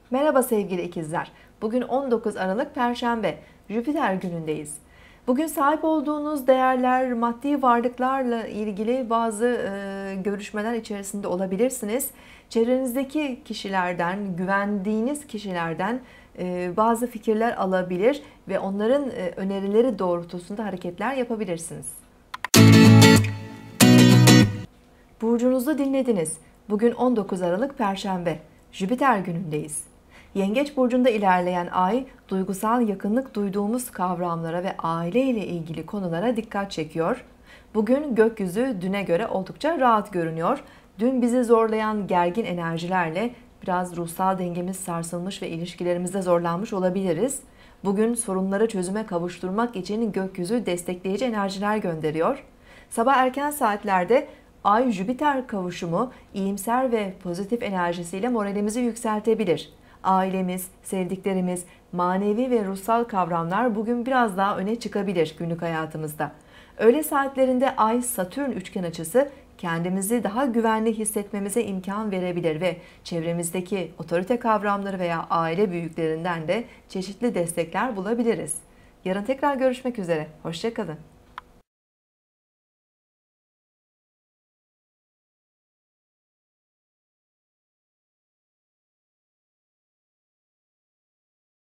Merhaba sevgili ikizler. Bugün 19 Aralık Perşembe, Jüpiter günündeyiz. Bugün sahip olduğunuz değerler, maddi varlıklarla ilgili bazı görüşmeler içerisinde olabilirsiniz. Çevrenizdeki kişilerden, güvendiğiniz kişilerden bazı fikirler alabilir ve onların önerileri doğrultusunda hareketler yapabilirsiniz. Burcunuzu dinlediniz. Bugün 19 Aralık Perşembe, Jüpiter günündeyiz. Yengeç burcunda ilerleyen ay, duygusal yakınlık duyduğumuz kavramlara ve aile ile ilgili konulara dikkat çekiyor. Bugün gökyüzü düne göre oldukça rahat görünüyor. Dün bizi zorlayan gergin enerjilerle biraz ruhsal dengemiz sarsılmış ve ilişkilerimizde zorlanmış olabiliriz. Bugün sorunları çözüme kavuşturmak için gökyüzü destekleyici enerjiler gönderiyor. Sabah erken saatlerde Ay-Jüpiter kavuşumu iyimser ve pozitif enerjisiyle moralimizi yükseltebilir. Ailemiz, sevdiklerimiz, manevi ve ruhsal kavramlar bugün biraz daha öne çıkabilir günlük hayatımızda. Öğle saatlerinde Ay-Satürn üçgen açısı kendimizi daha güvenli hissetmemize imkan verebilir ve çevremizdeki otorite kavramları veya aile büyüklerinden de çeşitli destekler bulabiliriz. Yarın tekrar görüşmek üzere. Hoşça kalın.